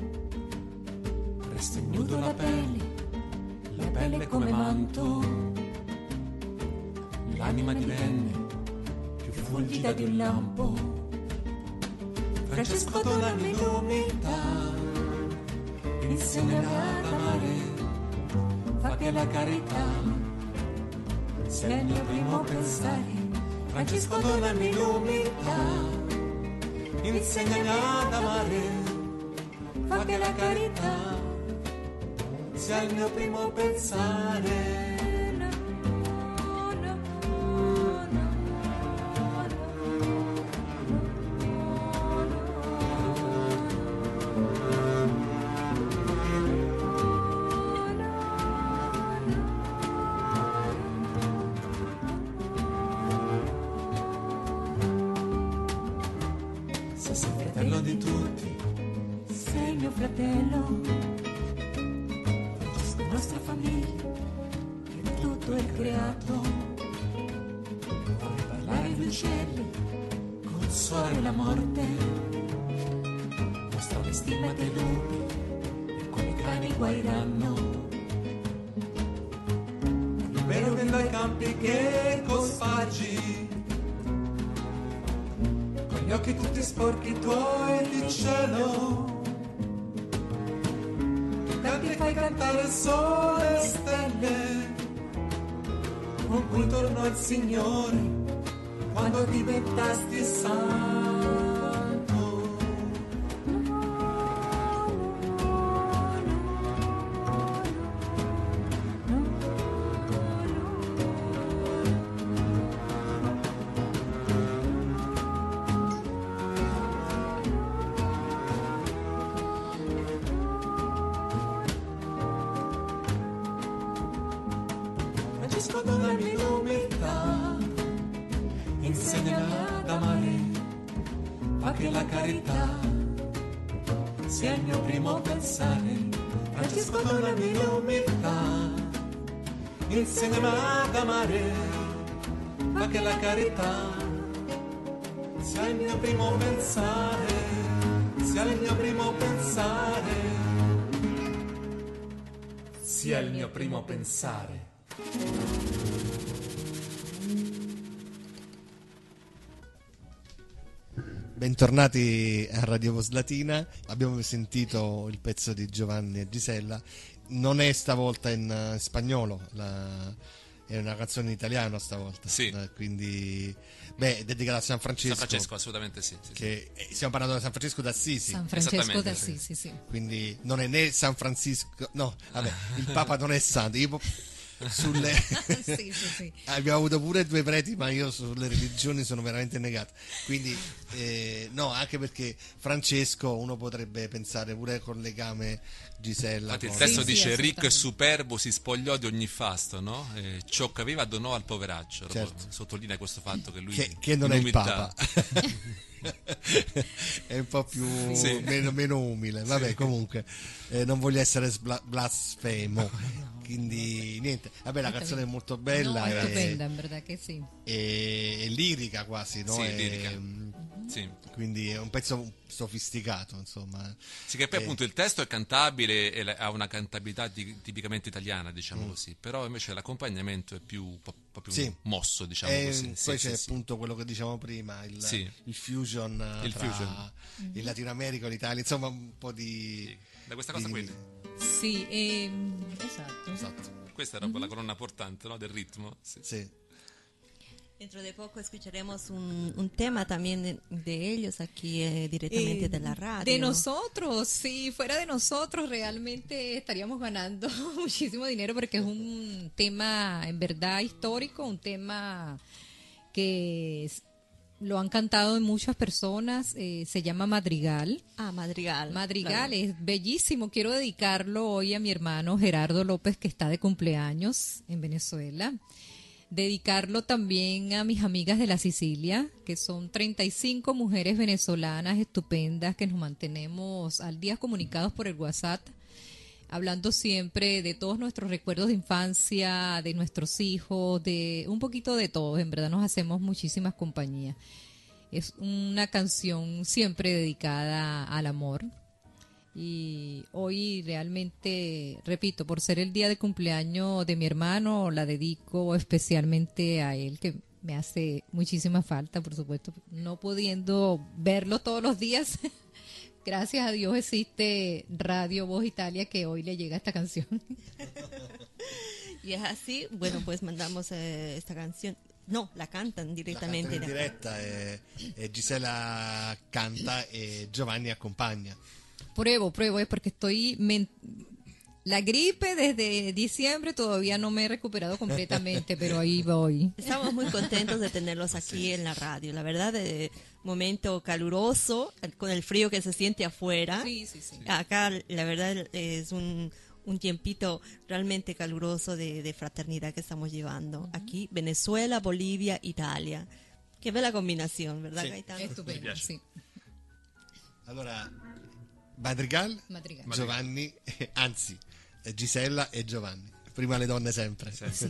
Resta ignudo la pelle come manto, l'anima divenne più fulgida di un lampo. Francesco donami l'umiltà, insegna ad amare, fa che la carità sia il mio primo pensare. Francesco donami l'umiltà, insegna ad amare, fa che la carità sia il mio primo pensare. Se sei fratello di tutti, sei mio fratello. Francesco, nostra famiglia, che tutto è creato. Vorrei parlare gli uccelli, consolare la morte. Mostrare stima dei lupi, e come i cani guairanno. Libero dai campi che cospargi, gli occhi tutti sporchi tuoi di cielo, canti e fai cantare il sole e stelle, con cui tornò il Signore quando diventasti santo. Francesco donami l'umiltà, insegnami ad amare, fa che la carità sia il mio primo pensare. Francesco donami l'umiltà, insegnami ad amare, fa che la carità sia il mio primo pensare, sia il mio primo pensare, sia il mio primo pensare.
Bentornati a Radio Voslatina. Abbiamo sentito il pezzo di Giovanni e Gisella. Non è stavolta in spagnolo, è una canzone in italiano stavolta.
Sì.
Quindi, è dedicata a San Francesco.
San Francesco, assolutamente sì.
Che stiamo parlando di San Francesco d'Assisi.
San Francesco
Esattamente,
d'Assisi, sì.
Quindi non è né San Francisco, no, vabbè, il Papa non è santo. Io sulle
Sì.
abbiamo avuto pure due preti, ma io sulle religioni sono veramente negato. Quindi no, anche perché Francesco uno potrebbe pensare pure col legame Gisella.
Infatti il
con-
testo
Sì,
dice:
assolutamente.
ricco e superbo si spogliò di ogni fasto, no? Ciò che aveva donò al poveraccio.
Certo.
Sottolinea questo fatto che lui
che non è il
in umiltà.
Papa. È un po' più
Sì.
meno umile. Vabbè, comunque non voglio essere blasfemo. Quindi niente. Vabbè, la canzone è molto bella,
No, è
è,
stupenda, in verdad che sì.
è lirica quasi, no?
Sì,
È-
lirica. Sì.
Quindi è un pezzo sofisticato, insomma.
Sì, che poi appunto il testo è cantabile e ha una cantabilità tipicamente italiana, diciamo così, però invece l'accompagnamento è più, un po' più
Sì.
mosso, diciamo
E
così.
poi
Sì,
c'è
sì,
appunto quello che dicevamo prima, il
Sì.
fusion
Il
tra
fusion.
il Latino America e l'Italia, insomma un po' di...
sì. Da questa cosa
di-
qui,
Sì, esatto.
Esatto,
questa era un po' la colonna portante, no? Del ritmo. Sì.
sì.
Dentro de poco escucharemos un tema también de ellos aquí directamente de la radio.
De nosotros, si fuera de nosotros realmente estaríamos ganando muchísimo dinero porque es un tema en verdad histórico, un tema que lo han cantado muchas personas, se llama Madrigal.
Ah, Madrigal.
Madrigal
claro.
es bellísimo. Quiero dedicarlo hoy a mi hermano Gerardo López, que está de cumpleaños en Venezuela. Dedicarlo también a mis amigas de la Sicilia, que son 35 mujeres venezolanas estupendas que nos mantenemos al día comunicados por el WhatsApp. hablando siempre de todos nuestros recuerdos de infancia, de nuestros hijos, de un poquito de todo. En verdad nos hacemos muchísimas compañías. Es una canción siempre dedicada al amor. Y hoy realmente, repito, por ser el día de cumpleaños de mi hermano, la dedico especialmente a él, que me hace muchísima falta, por supuesto, no pudiendo verlo todos los días. Gracias a Dios existe Radio Voz Italia que hoy le llega esta canción.
Y es así, bueno, pues mandamos esta canción. No, la cantan directamente.
La cantan in diretta, Gisela canta e Giovanni accompagna.
Pruebo, es porque estoy... La gripe desde diciembre todavía no me he recuperado completamente, pero ahí voy.
Estamos muy contentos de tenerlos aquí en la radio. La verdad, momento caluroso, con el frío que se siente afuera.
Sí.
Acá, la verdad, es un tiempito realmente caluroso de fraternidad que estamos llevando. Aquí, Venezuela, Bolivia, Italia. Qué bella combinación, ¿verdad,
Sì.
Gaetano?
Estupendo, sí.
Allora, Madrigal,
Madrigal.
Giovanni, anzi, Gisella e Giovanni. Prima le donne sempre.
Sí.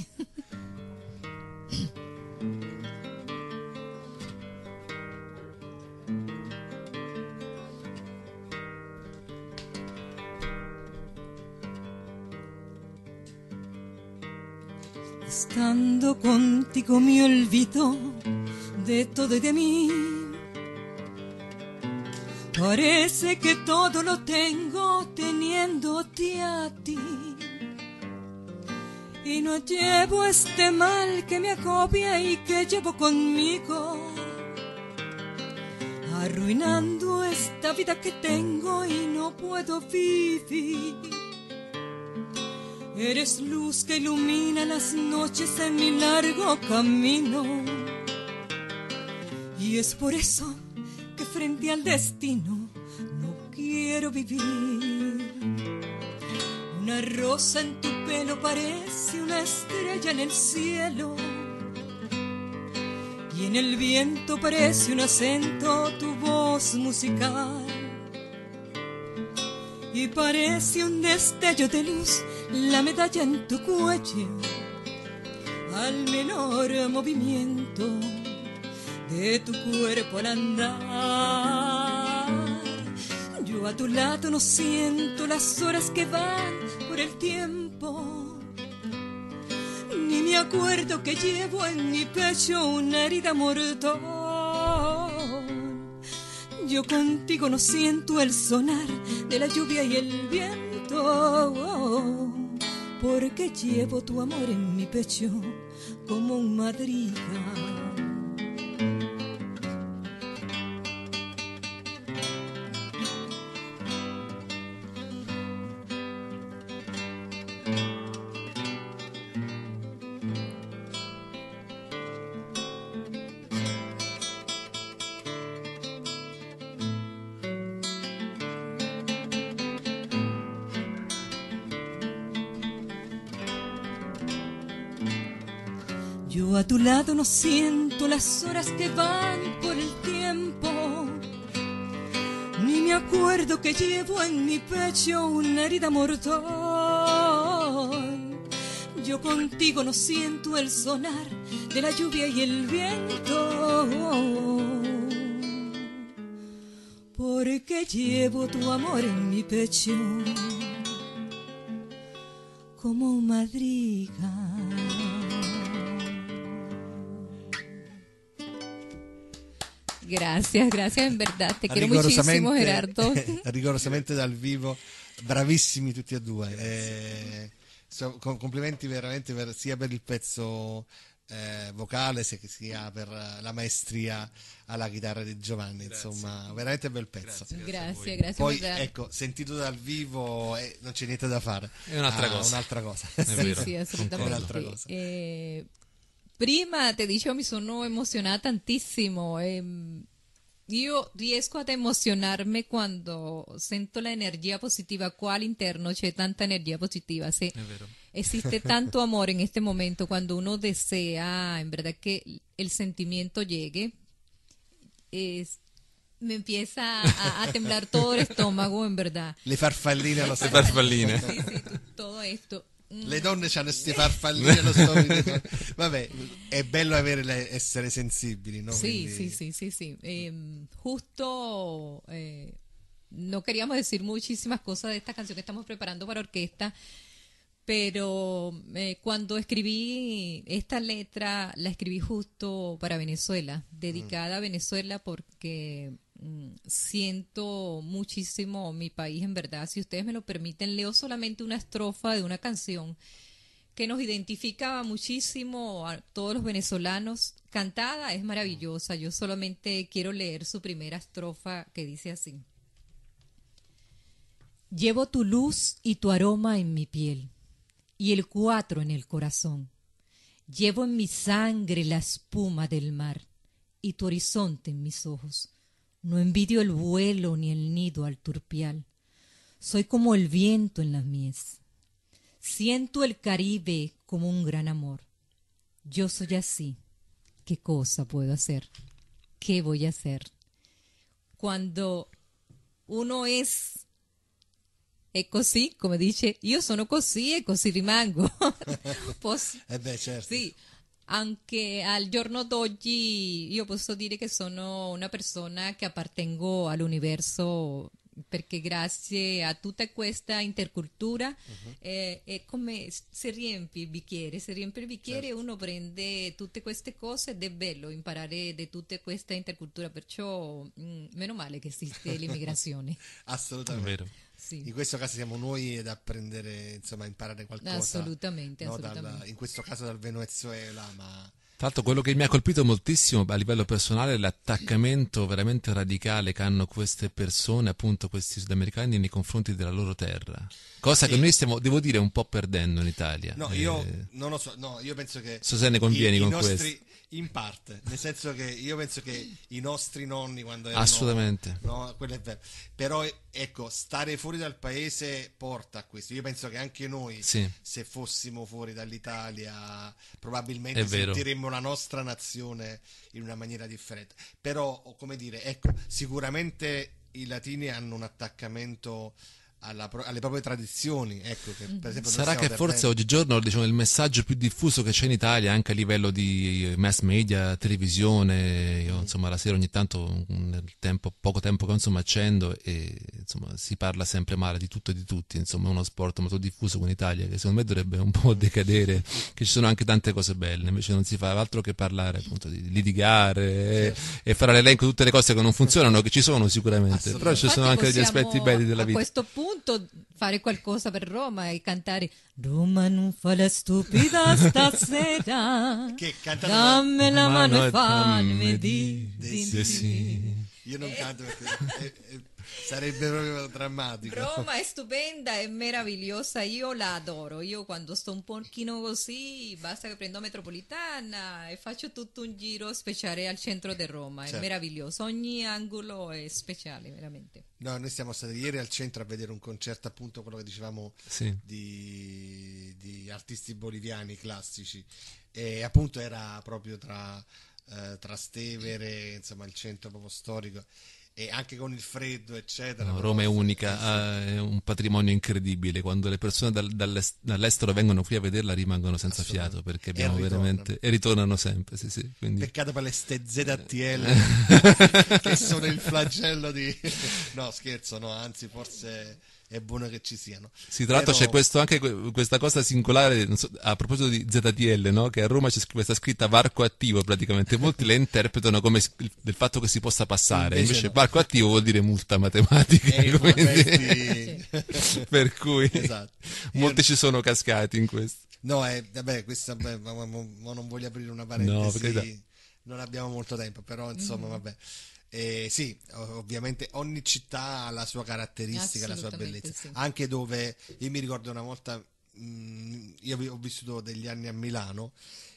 Estando contigo me olvido de todo y de mí. Parece que todo lo tengo teniéndote a ti. Y no llevo este mal que me agobia y que llevo conmigo, arruinando esta vida que tengo y no puedo vivir. Eres luz que ilumina las noches en mi largo camino. Y es por eso que frente al destino no quiero vivir. Una rosa en tu pelo parece una estrella en el cielo. Y en el viento parece un acento tu voz musical. Y parece un destello de luz la medalla en tu cuello al menor movimiento de tu cuerpo al andar. Yo a tu lado no siento las horas que van por el tiempo, ni me acuerdo que llevo en mi pecho una herida mortal. Yo contigo no siento el sonar de la lluvia y el viento, porque llevo tu amor en mi pecho como un madrigal. Yo a tu lado no siento las horas que van por el tiempo, ni me acuerdo que llevo en mi pecho una herida mortal. Yo contigo no siento el sonar de la lluvia y el viento, porque llevo tu amor en mi pecho como un madrigal.
Gracias, en verdad, te quiero muchísimo, Gerardo.
Rigorosamente dal vivo, bravissimi tutti e due. Complimenti veramente sia per il pezzo vocale sia per la maestria alla chitarra di Giovanni. Grazie. Insomma, veramente bel pezzo.
Grazie.
Poi ecco, sentito dal vivo non c'è niente da fare.
È un'altra cosa.
Un'altra cosa.
Sì, assolutamente. Prima ti dicevo, mi sono emozionata tantissimo. Io riesco ad emozionarmi quando sento la energia positiva. Qua all'interno c'è tanta energia positiva. Sí. Existe tanto amor en este momento cuando uno desea, en verdad, que el sentimiento llegue. Me empieza a temblar todo el estómago, en verdad.
Le farfalline allo
Le
stomaco.
farfalline.
Sí, todo esto.
Le donne hanno queste farfalline allo stomaco. Vabbè, è bello essere sensibili, ¿no?
Sí,
Quindi-
sí. Justo no queríamos decir muchísimas cosas de esta canción que estamos preparando para orquesta, pero cuando escribí esta letra, la escribí justo para Venezuela, dedicada a Venezuela porque siento muchísimo mi país, en verdad. Si ustedes me lo permiten, leo solamente una estrofa de una canción que nos identifica muchísimo a todos los venezolanos. Cantada es maravillosa. Yo solamente quiero leer su primera estrofa, que dice así: llevo tu luz y tu aroma en mi piel, y el 4 en el corazón. Llevo en mi sangre la espuma del mar, y tu horizonte en mis ojos. No envidio el vuelo ni el nido al turpial. Soy como el viento en las mies. Siento el Caribe como un gran amor. Yo soy así. ¿Qué cosa puedo hacer? ¿Qué voy a hacer? Cuando uno è così, come dice, io sono così e così rimango.
beh, certo.
Sì, anche al giorno d'oggi io posso dire che sono una persona che appartengo all'universo, perché grazie a tutta questa intercultura è come si riempie il bicchiere, e uno prende tutte queste cose ed è bello imparare di tutta questa intercultura, perciò meno male che esiste l'immigrazione.
È
Assolutamente.
vero.
Sì.
In questo caso siamo noi ad apprendere, insomma, a imparare qualcosa.
Assolutamente,
no,
assolutamente.
in questo caso dal Venezuela, ma
Tra l'altro quello che mi ha colpito moltissimo a livello personale è l'attaccamento veramente radicale che hanno queste persone, appunto questi sudamericani, nei confronti della loro terra. Cosa
Sì.
che noi stiamo, devo dire, un po' perdendo in Italia.
no, io non lo so, no, io penso che
So se ne convieni con
nostri,
questo.
in parte, nel senso che io penso che i nostri nonni quando erano
Assolutamente.
no, quello è vero. Però ecco, stare fuori dal paese porta a questo. Io penso che anche noi
Sì.
se fossimo fuori dall'Italia probabilmente
È vero.
sentiremmo la nostra nazione in una maniera differente. Però, come dire, ecco, sicuramente i latini hanno un attaccamento alle proprie tradizioni, ecco, che per esempio noi
Sarà
stiamo
che forse
perdendo.
oggigiorno, diciamo, il messaggio più diffuso che c'è in Italia anche a livello di mass media, televisione, io insomma la sera ogni tanto nel tempo, poco tempo che insomma accendo e insomma si parla sempre male di tutto e di tutti, insomma è uno sport molto diffuso in Italia che secondo me dovrebbe un po' decadere, che ci sono anche tante cose belle, invece non si fa altro che parlare appunto di litigare e fare l'elenco di tutte le cose che non funzionano, che ci sono sicuramente, però ci sono anche degli aspetti belli della
a
vita.
questo punto fare qualcosa per Roma e cantare Roma non fa la stupida stasera,
Che cantano
dammi la mano e
fammi
fammi di
sì.
io non canto perché sarebbe proprio drammatico.
Roma è stupenda, è meravigliosa, io la adoro. Io quando sto un pochino così, basta che prendo metropolitana e faccio tutto un giro speciale al centro di Roma, è
Certo.
meraviglioso, ogni angolo è speciale, veramente.
No, noi siamo stati ieri al centro a vedere un concerto, appunto quello che dicevamo
Sì.
di artisti boliviani classici, e appunto era proprio tra Trastevere, insomma il centro proprio storico, e anche con il freddo eccetera.
No,
però-
Roma è unica, è un patrimonio incredibile. Quando le persone dall'estero vengono qui a vederla rimangono senza
Assolutamente.
fiato perché
E
abbiamo
ritornano.
veramente e ritornano sempre. Sì, sì, quindi...
Peccato per le ste ZTL che sono il flagello di no, scherzo, no, anzi forse è buono che ci siano.
Sì, tra l'altro
Però-
c'è questo, anche questa cosa singolare, non so, a proposito di ZTL, no? Che a Roma c'è questa scritta varco attivo praticamente, molti la interpretano come del fatto che si possa passare, invece
no.
varco attivo vuol dire multa matematica,
E in
quindi-
effetti-
per cui
Esatto.
molti ci sono cascati in questo.
No, vabbè, questa ma non voglio aprire una parentesi,
No, per carità.
non abbiamo molto tempo, però insomma, vabbè. Sì, ovviamente ogni città ha la sua caratteristica, la sua
Assolutamente
bellezza.
sì.
Anche dove, io mi ricordo una volta, io ho vissuto degli anni a Milano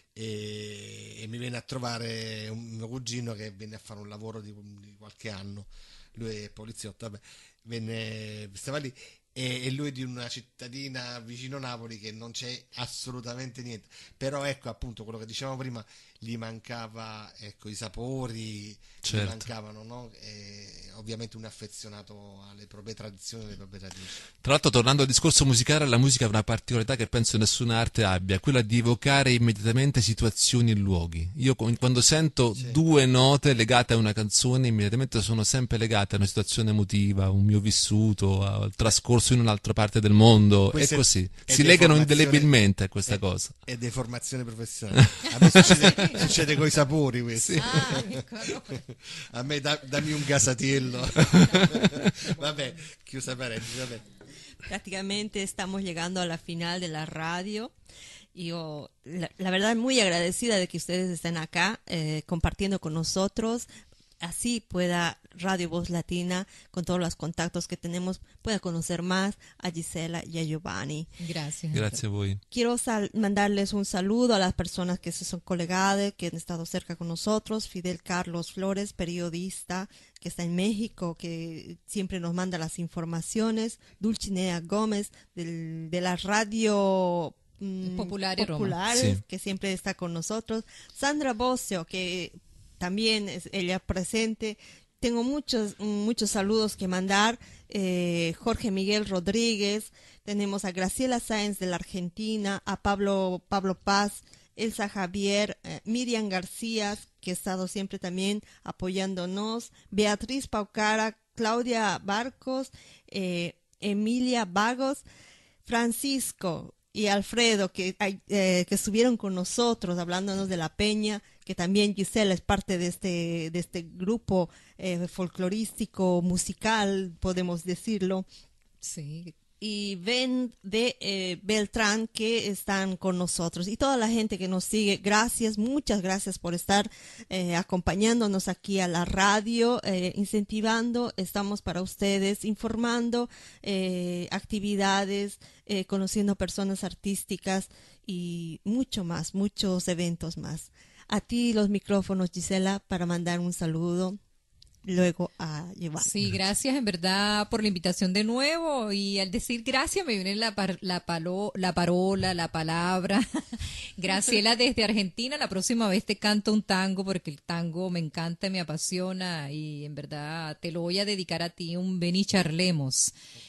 e mi venne a trovare un mio cugino che venne a fare un lavoro di qualche anno, lui è poliziotto, vabbè, stava lì e lui è di una cittadina vicino Napoli che non c'è assolutamente niente, però ecco appunto quello che dicevamo prima, gli mancava ecco i sapori,
Certo.
gli mancavano, no? E ovviamente un affezionato alle proprie tradizioni, alle proprie radici.
Tra l'altro, tornando al discorso musicale, la musica ha una particolarità che penso nessuna arte abbia, quella di evocare immediatamente situazioni e luoghi. Io quando sento due note legate a una canzone, immediatamente sono sempre legate a una situazione emotiva, un mio vissuto, al trascorso in un'altra parte del mondo,
Questa
e così.
è
Si legano
deformazione-
indelebilmente a questa cosa.
È deformazione professionale. A me succede coi sapori questo.
ecco.
A me dammi un gasatiello. Vabbè, chiusa parentesi, vabbè.
Prácticamente estamos llegando a la final de la radio. Yo, la verdad, muy agradecida de que ustedes estén acá compartiendo con nosotros. Así pueda Radio Voz Latina, con todos los contactos que tenemos, pueda conocer más a Gisela y a Giovanni.
Gracias.
Grazie a voi.
Quiero mandarles un saludo a las personas que se son colegadas, que han estado cerca con nosotros. Fidel Carlos Flores, periodista que está en México, que siempre nos manda las informaciones. Dulcinea Gómez, de la radio
Popular y Roma.
populares,
Sí.
que siempre está con nosotros. Sandra Bocio, que también es ella presente. Tengo muchos saludos que mandar. Jorge Miguel Rodríguez, tenemos a Graciela Sáenz de la Argentina, a Pablo Paz, Elsa Javier, Miriam García, que ha estado siempre también apoyándonos, Beatriz Paucara, Claudia Barcos, Emilia Vagos, Francisco y Alfredo, que estuvieron con nosotros hablándonos de la peña, que también Gisela es parte de este grupo folclorístico, musical, podemos decirlo.
Sí.
Y Ben de Beltrán, que están con nosotros, y toda la gente que nos sigue. Gracias, muchas gracias por estar acompañándonos aquí a la radio, incentivando. Estamos para ustedes, informando actividades, conociendo personas artísticas y mucho más, muchos eventos más. A ti los micrófonos, Gisela, para mandar un saludo. Luego a llevar.
Sí, gracias en verdad por la invitación de nuevo, y al decir gracias me viene la parola, la palabra. Graciela desde Argentina, la próxima vez te canto un tango porque el tango me encanta, me apasiona, y en verdad te lo voy a dedicar a ti, un ven y charlemos.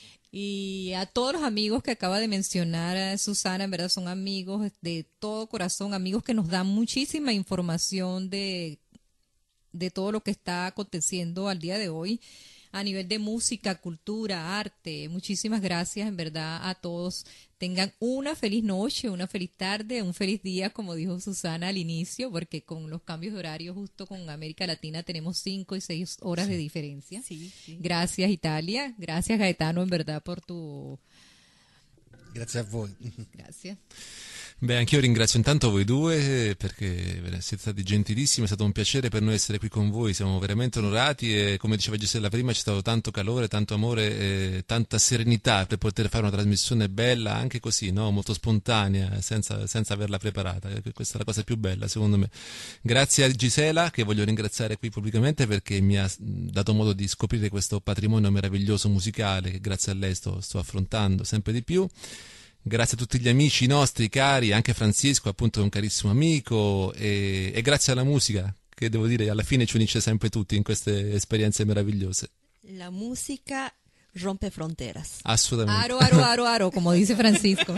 Y a todos los amigos que acaba de mencionar Susana, en verdad son amigos de todo corazón, amigos que nos dan muchísima información de todo lo que está aconteciendo al día de hoy a nivel de música, cultura, arte. Muchísimas gracias en verdad a todos. Tengan una feliz noche, una feliz tarde, un feliz día, como dijo Susana al inicio, porque con los cambios de horario justo con América Latina tenemos 5 y 6 horas de diferencia.
Sí, sí.
Gracias Italia, gracias Gaetano en verdad por tu...
Grazie a voi.
Gracias.
Beh, anch'io ringrazio intanto voi due perché siete stati gentilissimi, è stato un piacere per noi essere qui con voi, siamo veramente onorati e come diceva Gisella prima c'è stato tanto calore, tanto amore e tanta serenità per poter fare una trasmissione bella anche così, no? Molto spontanea, senza averla preparata. Questa è la cosa più bella secondo me. Grazie a Gisela, che voglio ringraziare qui pubblicamente perché mi ha dato modo di scoprire questo patrimonio meraviglioso musicale che grazie a lei sto affrontando sempre di più. Grazie a tutti gli amici nostri cari, anche Francisco appunto è un carissimo amico, e grazie alla musica che devo dire alla fine ci unisce sempre tutti in queste esperienze meravigliose.
La música rompe fronteras.
Assolutamente.
Aro, como dice Francisco.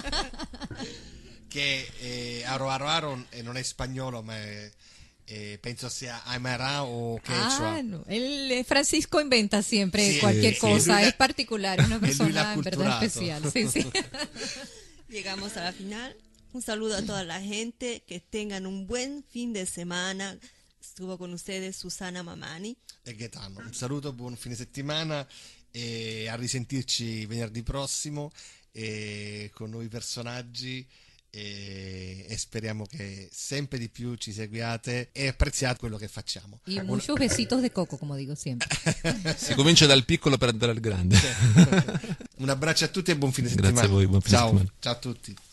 Che aro non è spagnolo, ma penso sia Aymara o Quechua.
No. Francisco inventa siempre
Sí,
cualquier
sí.
cosa,
Lui
es particular, es una
lui
persona
l'ha
en verdad
culturato.
especial. Sí, sí.
Llegamos a la final. Un saludo a toda la gente. Que tengan un buen fin de semana. Estuvo con ustedes Susana Mamani.
E Gaetano. Un saluto, buon fine settimana e a risentirci venerdì prossimo con nuovi personaggi e speriamo che sempre di più ci seguiate e apprezziate quello che facciamo.
Y muchos besitos de coco, como digo siempre.
Si comincia dal piccolo per andare al grande.
Un abbraccio a tutti e buon fine settimana.
Grazie a voi, buon fine
Ciao.
settimana.
Ciao a tutti.